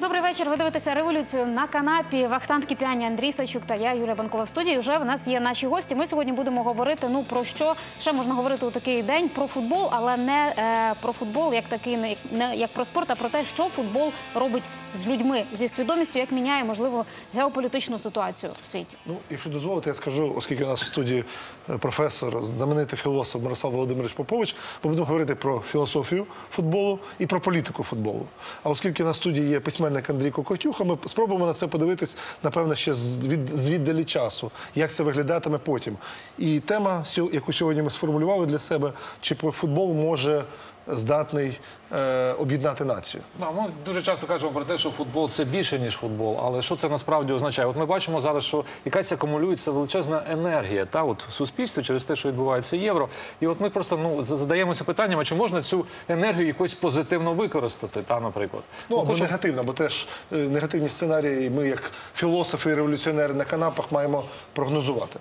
Добрий вечір. Ви дивитеся «Революцію» на канапі. Вахтанг Кіпіані, Андрій Савчук та я, Юлія Банкова, в студії. Вже в нас є наші гості. Ми сьогодні будемо говорити, про що ще можна говорити у такий день? Про футбол, але не про футбол як такий, не як про спорт, а про те, що футбол робить з людьми, зі свідомістю, як міняє, можливо, геополітичну ситуацію в світі. Якщо дозволите, я скажу, оскільки у нас в студії професор, знаменитий філософ Мирослав Володимирович Попович, ми будемо говорити про філософію футболу і про політику футболу. А оскільки на студії є письменник Андрій Кокотюха, ми спробуємо на це подивитись, напевно, ще звіддалі часу, як це виглядатиме потім. І тема, яку сьогодні ми сформулювали для себе, чи футбол може здатний об'єднати націю. Ми дуже часто кажемо про те, що футбол – це більше, ніж футбол. Але що це насправді означає? От ми бачимо зараз, що якась акумулюється величезна енергія в суспільстві через те, що відбувається євро. І от ми просто задаємося питанням, а чи можна цю енергію якось позитивно використати, наприклад? Або негативно, бо теж негативні сценарії ми, як філософи і революціонери на канапах, маємо прогнозувати.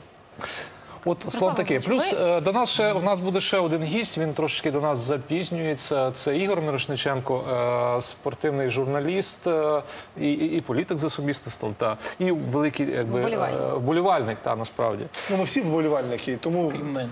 От, словом таке. Плюс у нас буде ще один гість, він трошечки до нас запізнюється. Це Ігор Мірошниченко, спортивний журналіст і політик за сумісництвом, і великий вболівальник, насправді. Ми всі вболівальники, тому...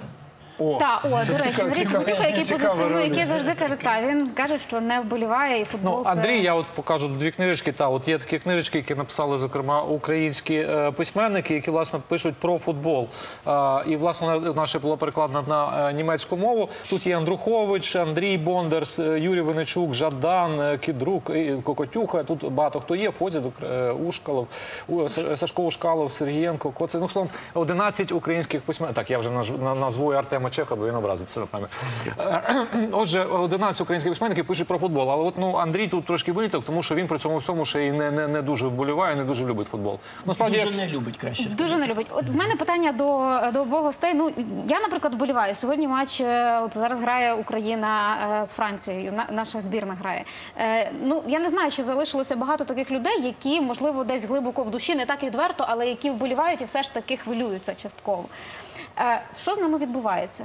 До речі, Андрій Кокотюха, який позиціонує, який завжди каже, він каже, що не вболіває і футбол це... Андрій, я от покажу дві книжечки. От є такі книжечки, які написали, зокрема, українські письменники, які, власне, пишуть про футбол. І, власне, вона ще була перекладена на німецьку мову. Тут є Андрухович, Андрій Бондар, Юрій Винничук, Жадан, Кідрук, Кокотюха. Тут багато хто є. Фозідок, Ушкалов, Сашко Ушкалов, Сергієнко, Коцей. Ну, словом, 11 українських письменників. Так, я вже назву Артема Чеха, бо він образиться, напевно. Отже, 11 українських письменників пишуть про футбол. Але от, Андрій тут трошки виняток, тому що він при цьому всьому ще й не дуже вболіває, не дуже любить футбол. Дуже не любить, краще сказати. Дуже не любить. От в мене питання до обох гостей. Я, наприклад, вболіваю. Сьогодні матч, зараз грає Україна з Францією, наша збірна грає. Я не знаю, чи залишилося багато таких людей, які, можливо, десь глибоко в душі, не так відверто, але які вболівають і все ж таки хвилюються частково. Що з нами відбувається?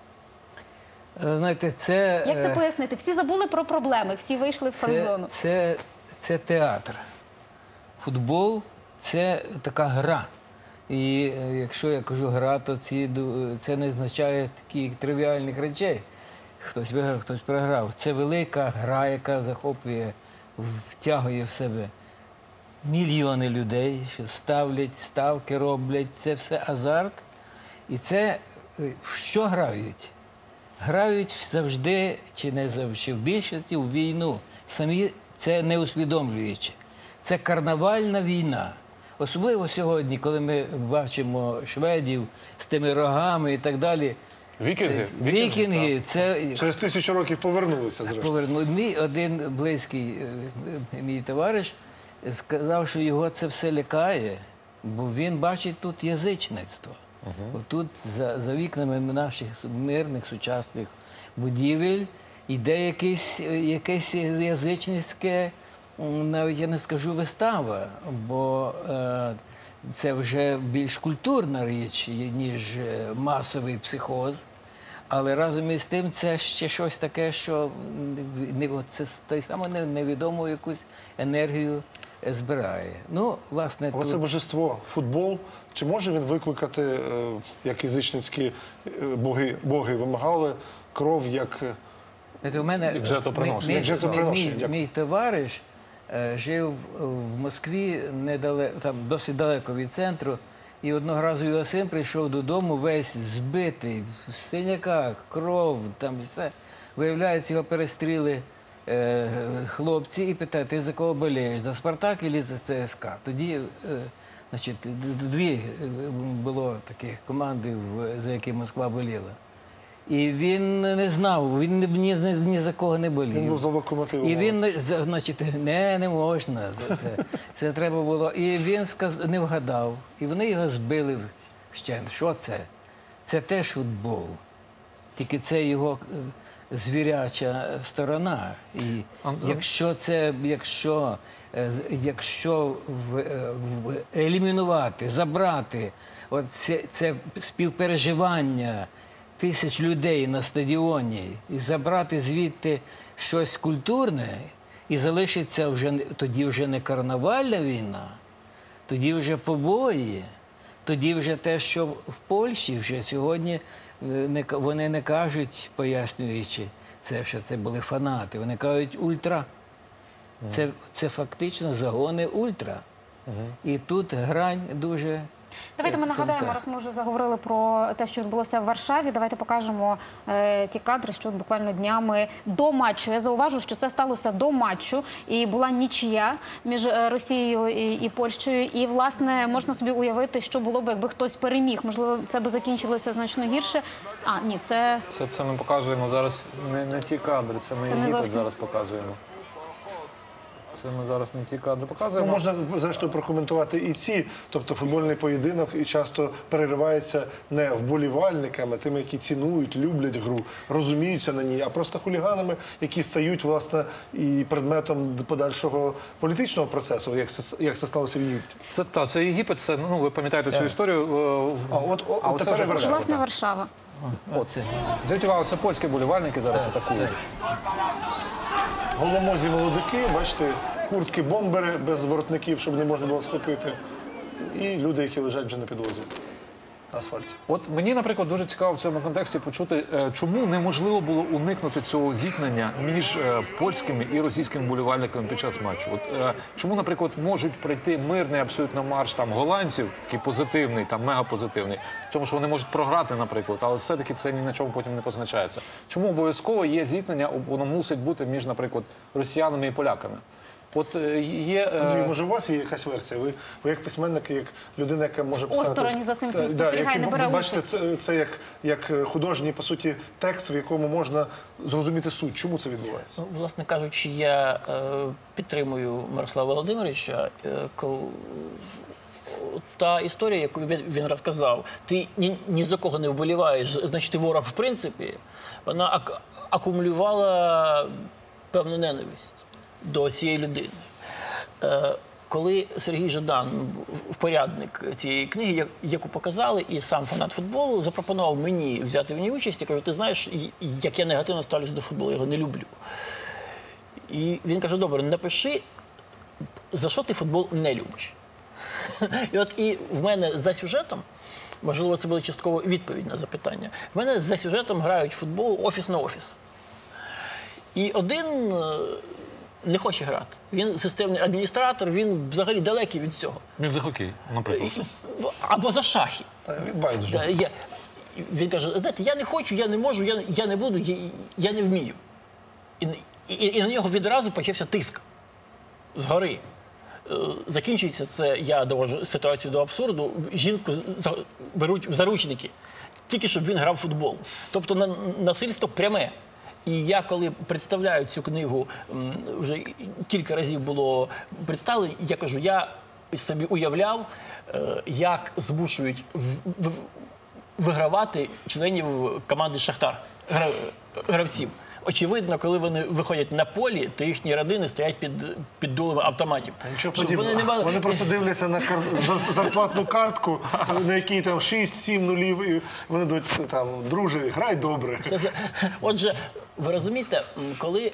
Знаєте, це... Як це пояснити? Всі забули про проблеми, всі вийшли в фан-зону. Це театр. Футбол – це така гра. І якщо я кажу гра, то це не означає таких тривіальних речей. Хтось виграв, хтось програв. Це велика гра, яка захоплює, втягує в себе мільйони людей, що ставлять, ставки роблять. Це все азарт. І це в що грають? Грають завжди, чи не завжди, в більшості у війну. Самі це не усвідомлюючи. Це карнавальна війна. Особливо сьогодні, коли ми бачимо шведів з тими рогами і так далі. Вікінги. Через 1000 років повернулися, зрештою. Мій один близький, мій товариш, сказав, що його це все лякає, бо він бачить тут язичництво. Тут за вікнами наших мирних сучасних будівель йде якесь язичницьке, навіть я не скажу вистава, бо це вже більш культурна річ, ніж масовий психоз. Але разом із тим це ще щось таке, що це той самий невідому якусь енергію збирає. Оце божество, футбол, чи може він викликати, як язичницькі боги вимагали, кров як жертвоприношення? Мій товариш жив в Москві, досить далеко від центру, і одного разу його син прийшов додому весь збитий, в синяках, кров, там все. Виявляється, його перестріли хлопці і питають, ти за кого болієш, за Спартак або за ЦСКА? Тоді, дві було таких команди, за які Москва боліла. І він не знав, він ні за кого не болів. Він був за Локомотивом. І він, не можна, це треба було. І він не вгадав, і вони його збили вщент. Що це? Це теж футбол. Тільки це його звіряча сторона. І якщо елімінувати, забрати це співпереживання тисяч людей на стадіоні і забрати звідти щось культурне, І залишиться тоді вже не карнавальна війна, тоді вже побої, тоді вже те, що в Польщі вже сьогодні вони не кажуть, пояснюючи це, що це були фанати, вони кажуть ультра. Це фактично загони ультра. І тут грань дуже... Давайте ми нагадаємо, раз ми вже заговорили про те, що відбулося в Варшаві. Давайте покажемо ті кадри, що буквально днями до матчу. Я зауважу, що це сталося до матчу, і була нічия між Росією і Польщею. І, власне, можна собі уявити, що було б, якби хтось переміг. Можливо, це би закінчилося значно гірше. А, ні, це... Це ми показуємо зараз не ті кадри, це ми Єгипет зовсім... зараз показуємо. Це ми зараз не ті кадри показуємо. Ну, можна, зрештою, прокоментувати і ці. Тобто футбольний поєдинок і часто переривається не вболівальниками, тими, які цінують, люблять гру, розуміються на ній, а просто хуліганами, які стають, власне, і предметом подальшого політичного процесу, як це сталося в Єгипті. Це Єгипет, це, ну, ви пам'ятаєте цю історію. От це тепер вже Власне, Варшава. Зверніть увагу, це польські вболівальники зараз атакують. Голомозі молодики, бачите, куртки-бомбери без воротників, щоб не можна було схопити. І люди, які лежать вже на підлозі, на асфальті. От мені, наприклад, дуже цікаво в цьому контексті почути, чому неможливо було уникнути цього зіткнення між польськими і російськими вболівальниками під час матчу. От чому, наприклад, можуть прийти мирний абсолютно марш там голландців, такий позитивний, там мегапозитивний, тому що вони можуть програти, наприклад, але все-таки це ні на чому потім не позначається. Чому обов'язково є зіткнення, воно мусить бути між, наприклад, росіянами і поляками? От є... Андрій, може, у вас є якась версія? Ви як письменник, як людина, яка може писати... Осторонь за цим всім спостерігає, не бере бачите, участь. це як художній, по суті, текст, в якому можна зрозуміти суть. Чому це відбувається? Ну, власне кажучи, я підтримую Мирослава Володимировича. Та історія, яку він розказав, ти ні за кого не вболіваєш, значить ти ворог в принципі, вона акумулювала певну ненависть до цієї людини. Коли Сергій Жадан, впорядник цієї книги, яку показали, і сам фанат футболу, запропонував мені взяти в ній участь, я кажу, ти знаєш, як я негативно ставлюся до футболу, я його не люблю. І він каже, добре, напиши, за що ти футбол не любиш. І в мене за сюжетом, можливо, це була частково відповідь на запитання, в мене за сюжетом грають в футбол офіс на офіс. І один не хоче грати. Він системний адміністратор, він взагалі далекий від цього. Він за хокей, наприклад. Або за шахи. Від байдуже. Він каже, знаєте, я не хочу, я не можу, я не буду, я не вмію. І на нього відразу почався тиск згори. Закінчується це, я довожу ситуацію до абсурду, жінку беруть в заручники, тільки щоб він грав в футбол. Тобто насильство пряме. І я, коли представляю цю книгу, вже кілька разів було представлено, я кажу, я собі уявляв, як змушують вигравати членів команди «Шахтар», гравців. Очевидно, коли вони виходять на полі, то їхні родини стоять під дулами автоматів. Нічого подібного. Вони просто дивляться на зарплатну картку, на якій там 6-7 нулів, і вони дають там, друже, грай добре. Отже, ви розумієте, коли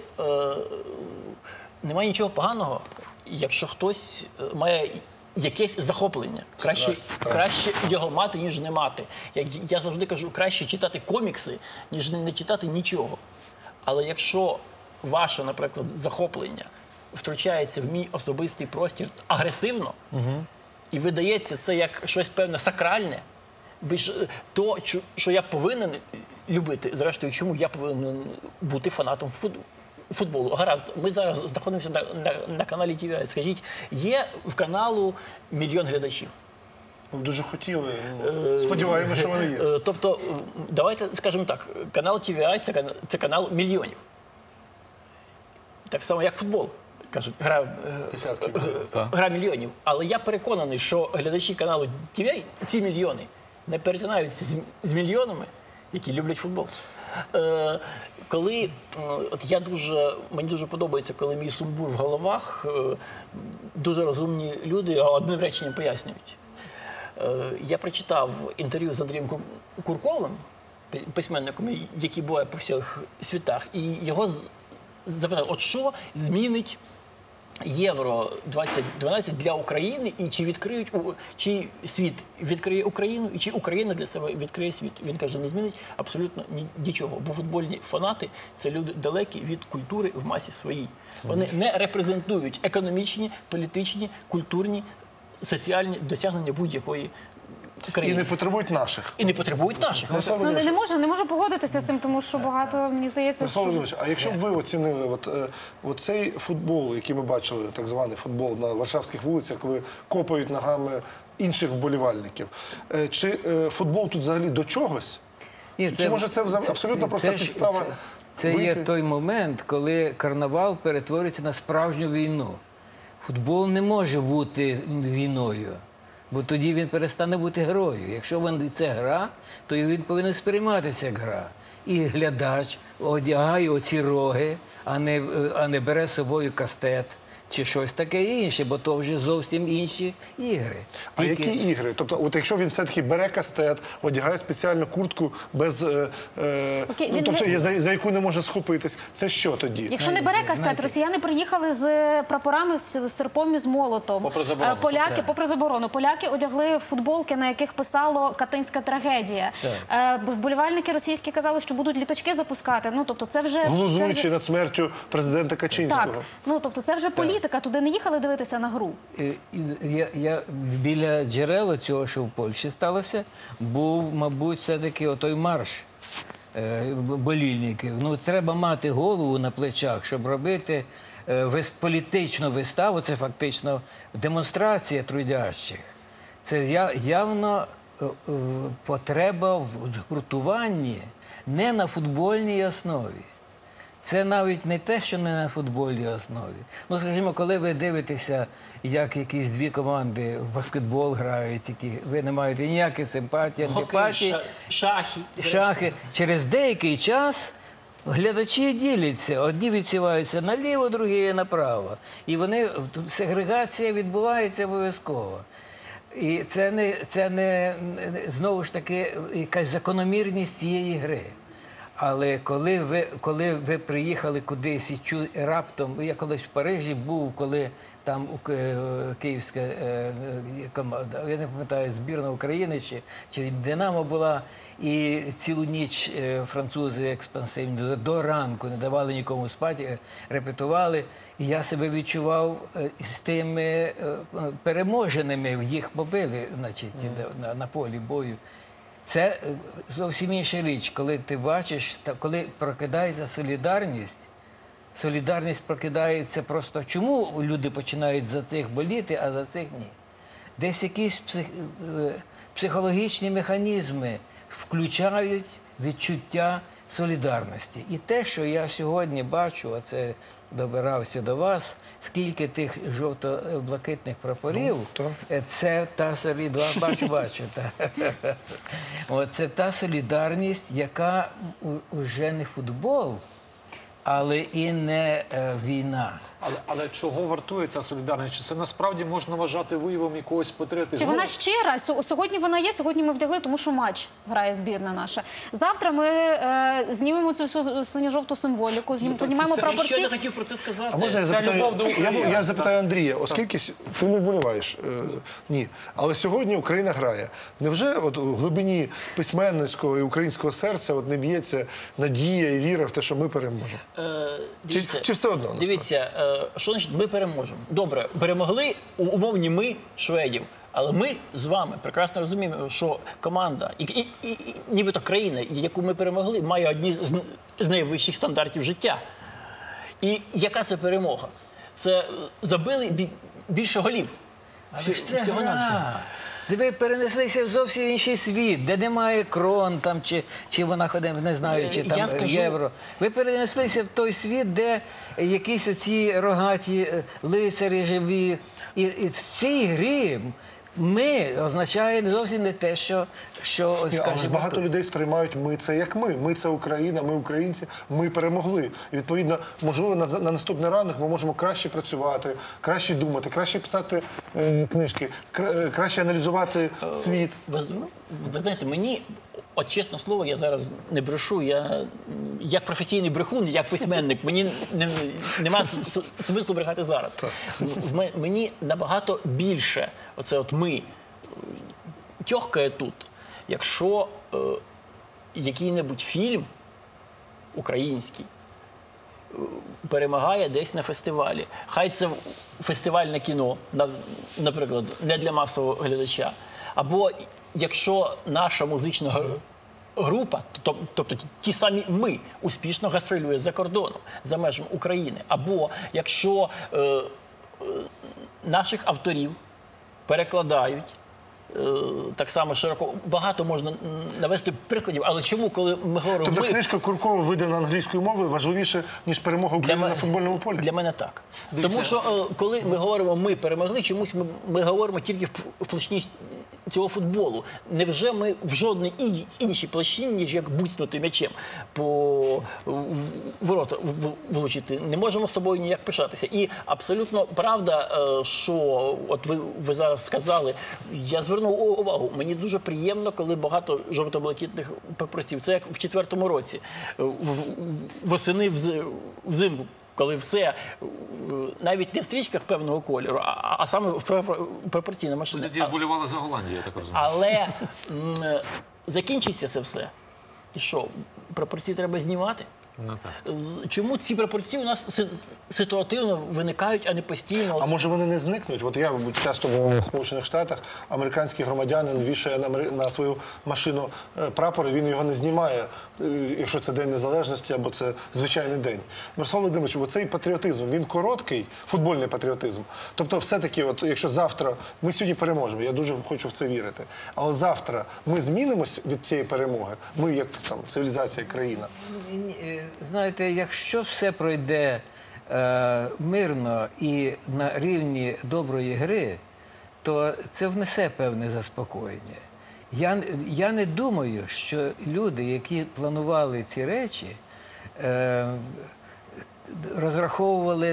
немає нічого поганого, якщо хтось має якесь захоплення. Краще його мати, ніж не мати. Я завжди кажу, краще читати комікси, ніж не читати нічого. Але якщо ваше, наприклад, захоплення втручається в мій особистий простір агресивно, і видається це як щось певне сакральне, то, що я повинен любити, зрештою, чому я повинен бути фанатом футболу. Гаразд, ми зараз знаходимося на каналі TVI. Скажіть, є в каналу 1 мільйон глядачів? Дуже хотіли. Сподіваємося, що вони є. Тобто, давайте скажемо так, канал TVI – це канал мільйонів. Так само, як футбол. Кажуть, гра мільйонів. Але я переконаний, що глядачі каналу TVI, ці мільйони, не перетинаються з мільйонами, які люблять футбол. Мені дуже подобається, коли мій сумбур в головах, дуже розумні люди одним реченням пояснюють. Я прочитав інтерв'ю з Андрієм Курковим, письменником, який буває по всіх світах, і його запитати, от що змінить Євро 2012 для України, і чи світ відкриє Україну, і чи Україна для себе відкриє світ? Він каже, не змінить абсолютно нічого, бо футбольні фанати – це люди далекі від культури в масі своїй. Вони не репрезентують економічні, політичні, культурні, соціальні досягнення будь-якої І країни. не потребують наших. І не потребують наших. Мирослав Ну, Володимирович, не можу погодитися з цим, тому що багато, мені здається, Мирослав що... Володимирович, а якщо б ви оцінили от цей футбол, який ми бачили, так званий футбол на варшавських вулицях, коли копають ногами інших вболівальників, чи футбол тут взагалі до чогось? Ні, Чи може це абсолютно просто підстава Це є вийти? той момент, коли карнавал перетворюється на справжню війну. Футбол не може бути війною, бо тоді він перестане бути грою. Якщо це гра, то він повинен сприйматися як гра. І глядач одягає оці роги, а не бере з собою кастет чи щось таке інше, бо то вже зовсім інші ігри. А які ігри? Тобто, от якщо він все-таки бере кастет, одягає спеціальну куртку без, він тобто, не- за яку не може схопитись, це що тоді? Якщо не бере кастет, знаєте- росіяни приїхали з прапорами, з серпом і з молотом. Попри заборону. Поляки, попри заборону. Поляки одягли футболки, на яких писало «Катинська трагедія». Вболівальники російські казали, що будуть літачки запускати. Ну, тобто це вже... Глузуючи над смертю президента Качинського. Так, ну, тобто це вже політика. Туди не їхали дивитися на гру. Я біля джерела цього, що в Польщі сталося, був, мабуть, все-таки отой марш болільників. Ну, треба мати голову на плечах, щоб робити політичну виставу. Це фактично демонстрація трудящих. Це явно потреба в гуртуванні не на футбольній основі. Це навіть не те, що не на футбольній основі. Ну, скажімо, коли ви дивитеся, як якісь дві команди в баскетбол грають, які ви не маєте ніякої симпатії, антипатії, шахи. Через деякий час глядачі діляться. Одні відсіваються наліво, другі направо. І сегрегація відбувається обов'язково. І це не знову ж таки якась закономірність цієї гри. Але коли ви приїхали кудись і раптом, я колись в Парижі був, коли там київська команда, я не пам'ятаю, збірна України чи Динамо була, і цілу ніч французи експансивні до ранку не давали нікому спати, репетували. І я себе відчував з тими переможеними, їх побили, значить, на полі бою. Це зовсім інша річ, коли ти бачиш, коли прокидається солідарність. Солідарність прокидається просто. Чому люди починають за цих боліти, а за цих ні? Десь якісь психологічні механізми включають відчуття солідарності. І те, що я сьогодні бачу, а це добирався до вас, скільки тих жовто-блакитних прапорів, це та солідарність, бачу, це та солідарність, яка вже не футбол, але і не війна. Але чого вартує ця солідарність? Чи це насправді можна вважати виявом якогось патріотизму? Чи вона щира? Сьогодні вона є, сьогодні ми вдягли, тому що матч грає збірна наша. Завтра ми знімемо цю всю синьо-жовту символіку, знімаємо Я прапорці. ще не хотів про це сказати. А можна я Ця запитаю? любов до України. Я запитаю Андрія, оскільки ти не вболіваєш? Ні. Але сьогодні Україна грає. Невже от в глибині письменницького і українського серця не б'ється надія і віра в те, що ми переможемо? Чи все одно? насправді? Дивіться, що значить ми переможемо? Добре, перемогли умовні ми шведів. Але ми з вами прекрасно розуміємо, що команда, і нібито країна, яку ми перемогли, має одні з найвищих стандартів життя. І яка це перемога? Це забили більше голів. Всього-навсього. Ви перенеслися в зовсім інший світ, де немає крон, там, чи вона ходить, не знаю, чи там євро. Ви перенеслися в той світ, де якісь оці рогаті лицарі живі. І в цій грі ми означає зовсім не те, що Але ж скажімо, багато людей сприймають «ми» – це як ми. Ми – це Україна, ми українці, ми перемогли. І, відповідно, можливо, на наступний ранок ми можемо краще працювати, краще думати, краще писати книжки, краще аналізувати світ. Ви знаєте, мені От чесне слово, я зараз не брешу. Я як професійний брехун, як письменник, мені нема смислу брехати зараз. Мені набагато більше, оце от ми, тьохкає тут, якщо який-небудь фільм український перемагає десь на фестивалі. Хай це фестивальне кіно, наприклад, не для масового глядача. Або якщо наша музична група, тобто ті самі ми, успішно гастролює за кордоном, за межами України. Або якщо наших авторів перекладають так само широко. Багато можна навести прикладів, але чому, коли ми говоримо... Тобто книжка Куркова, видана англійською мовою, важливіше, ніж перемога України на футбольному полі? Для мене так. Тому що, коли ми говоримо «ми перемогли», чомусь ми говоримо тільки в площині цього футболу. Невже ми в жодній іншій площині, ніж як буцнути м'ячем по ворота влучити, не можемо з собою ніяк пишатися. І абсолютно правда, що от ви зараз сказали, я звернув увагу, мені дуже приємно, коли багато жовто-блакитних прапорців. Це як в 4-му році, восени взимку, коли все, навіть не в стрічках певного кольору, а саме в пропорційній машині. Тоді вболівали за Голландію, я так розумію. Але закінчиться це все. І що, пропорції треба знімати? Ну, так. Чому ці пропорції у нас ситуативно виникають, а не постійно? А може вони не зникнуть? От я, мабуть, часто був в Сполучених Штатах, американський громадянин вішає на свою машину прапор, і він його не знімає, якщо це День Незалежності або це звичайний день. Мирослав Володимирович, оцей патріотизм, він короткий, футбольний патріотизм. Тобто все-таки, от, якщо завтра, ми сьогодні переможемо, я дуже хочу в це вірити, але завтра ми змінимось від цієї перемоги, ми як там, цивілізація, країна. Знаєте, якщо все пройде мирно і на рівні доброї гри, то це внесе певне заспокоєння. Я не думаю, що люди, які планували ці речі, розраховували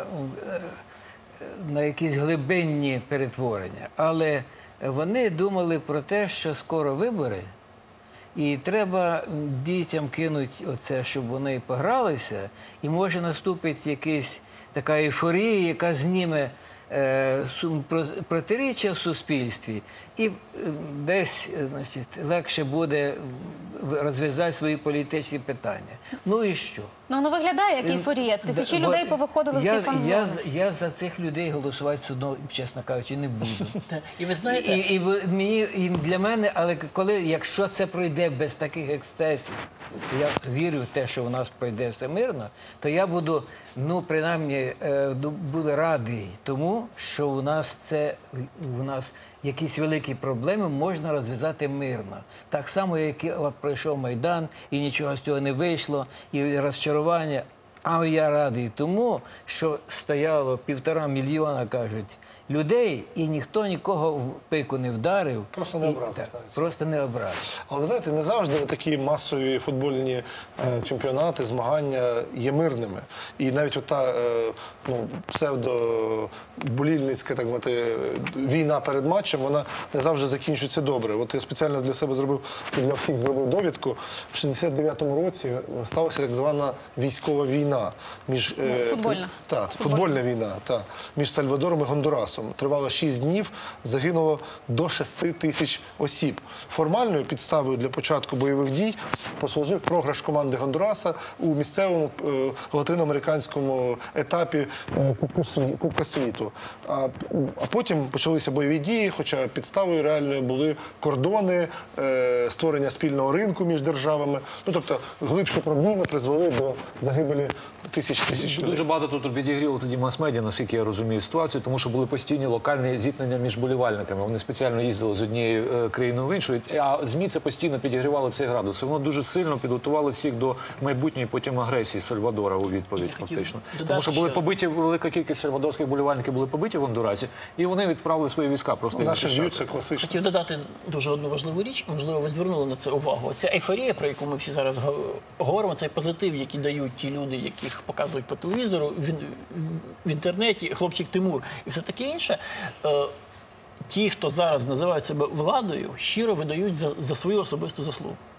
на якісь глибинні перетворення. Але вони думали про те, що скоро вибори, і треба дітям кинути оце, щоб вони погралися, і може наступить якась така ейфорія, яка зніме протиріччя в суспільстві, і десь, значить, легше буде розв'язати свої політичні питання. Ну і що? Ну, воно виглядає як ейфорія. Тисячі людей повиходили з цієї фан-зони. Я за цих людей голосувати все одно, чесно кажучи, не буду. І ви знаєте... І для мене, але якщо це пройде без таких ексцесів, я вірю в те, що у нас пройде все мирно, то я буду, ну, принаймні, буду радий тому, що у нас якісь великі проблеми можна розв'язати мирно. Так само, як от пройшов Майдан, і нічого з цього не вийшло, і розчарування. А я радий тому, що стояло 1,5 мільйона, кажуть, людей, і ніхто нікого в пику не вдарив. Просто не образив. Просто не образив. Але ви знаєте, не завжди такі масові футбольні чемпіонати, змагання є мирними. І навіть ота псевдоболільницька, так мовити, війна перед матчем, вона не завжди закінчується добре. От я спеціально для себе зробив, для всіх зробив довідку. В 69-му році сталася так звана військова війна. Футбольна. Так, футбольна війна, між Сальвадором і Гондурасом. Тривало 6 днів, загинуло до 6 тисяч осіб. Формальною підставою для початку бойових дій послужив програш команди Гондураса у місцевому латиноамериканському етапі Кубка світу. А потім почалися бойові дії, хоча підставою реальною були кордони, створення спільного ринку між державами. Ну, тобто, глибші проблеми призвели до загибелі тисяч людей. Дуже багато тут підігріло тоді мас-медіа, наскільки я розумію ситуацію, тому що були постійні локальні зіткнення між болівальниками. Вони спеціально їздили з однієї країни в іншу, а ЗМІ це постійно підігрівали цей градус. Воно дуже сильно підготувало всіх до майбутньої потім агресії Сальвадора у відповідь, фактично. Тому що були побиті, велика кількість сальвадорських болівальників були побиті в Гондурасі, і вони відправили свої війська просто. Наші ж це класично. Хотів додати дуже одну важливу річ, можливо, ви звернули на це увагу. Ця ейфорія, про яку ми всі зараз говоримо, цей позитив, який дають ті люди, яких показують по телевізору, в інтернеті, хлопчик Тимур і все таке інше. Ті, хто зараз називають себе владою, щиро видають за свою особисту заслугу.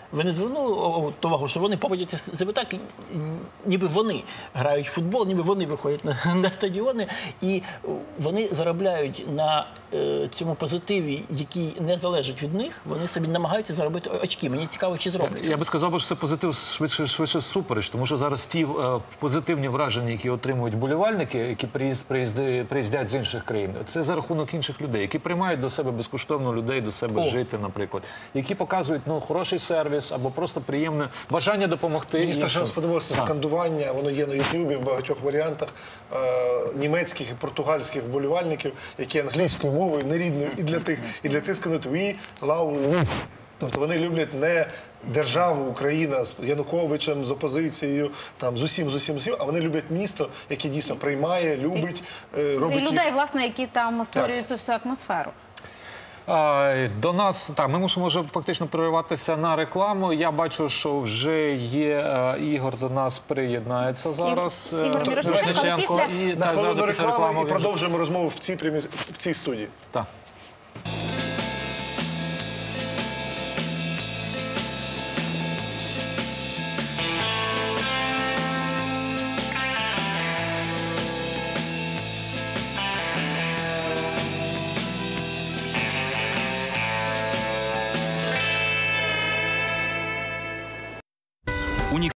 Ви не звернули увагу, що вони поводяться себе так, ніби вони грають в футбол, ніби вони виходять на стадіони, і вони заробляють на цьому позитиві, який не залежить від них, вони собі намагаються заробити очки. Мені цікаво, чи зроблять. Я би сказав, що це позитив швидше супереч, тому що зараз ті позитивні враження, які отримують болівальники, які приїздять з інших країн, це за рахунок інших людей, які приймають до себе безкоштовно людей до себе жити, наприклад, які показують хороший сервіс або просто приємне бажання допомогти. Мені страшно сподобалося скандування, воно є на Ютубі в багатьох варіантах німецьких і португальських вболівальників, які англійською мовою нерідною і для тих скануть «We love you». Тобто вони люблять не державу Україна з Януковичем, з опозицією, там, з усім, а вони люблять місто, яке дійсно приймає, любить, робить І людей, власне, які там створюють цю всю атмосферу. До нас, ми мусимо вже фактично перериватися на рекламу. Я бачу, що вже є Ігор до нас приєднається зараз. Ігор Мірошниченко, але після... На хвилину реклами і продовжуємо розмову в цій студії. Так.